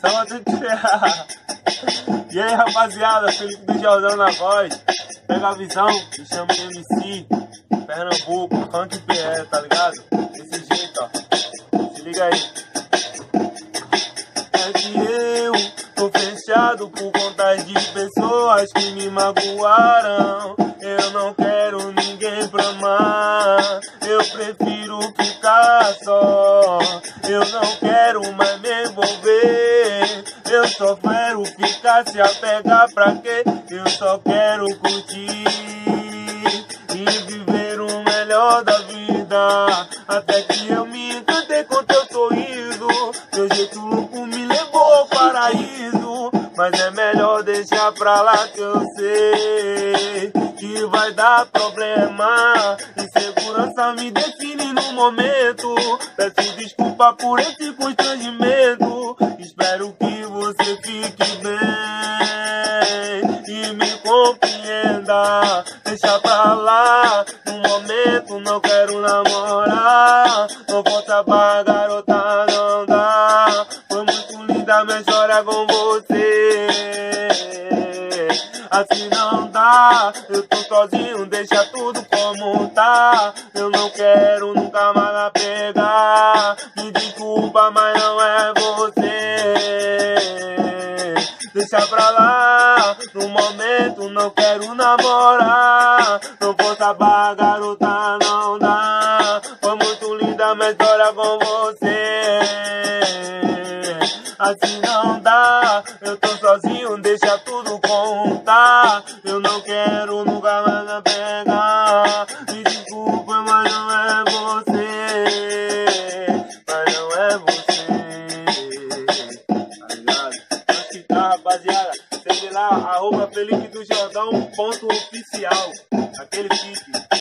Só tem que ferrar. E aí, rapaziada, Felipe do Jordão na voz. Pega a visão, me chama de MC. Pernambuco, funk PR, tá ligado? Desse jeito, ó. Se liga aí. É que eu tô fechado por conta de pessoas que me magoaram. Eu não quero ninguém pra amar. Eu prefiro ficar só. Eu não quero mais me envolver. Eu só quero ficar, se apegar pra quê? Eu só quero curtir e viver o melhor da vida. Até que eu me encantei com teu sorriso. Teu jeito louco me levou ao paraíso. Mas é melhor deixar pra lá que eu sei que vai dar problema. Insegurança me define no momento. Peço desculpa por esse constrangimento. Espero que você fique bem e me compreenda. Deixa pra lá, no momento não quero namorar. Não vou trabalhar, garota, não dá. Foi muito linda minha história com você. Assim não dá, eu tô sozinho, deixa tudo como tá. Eu não quero nunca mais me pegar. Me desculpa, mas não é você. Deixa pra lá, no momento não quero namorar. Não vou trabalhar, garota, não dá. Foi muito linda minha história com você. Assim não dá, eu tô sozinho, deixa tudo contar. Eu não quero nunca mais me pegar. Me desculpa, mas não é você. Mas não é você. Tá ligado? Pra ficar, rapaziada, segue lá, @Felipe do Jordão.oficial. Aquele pique.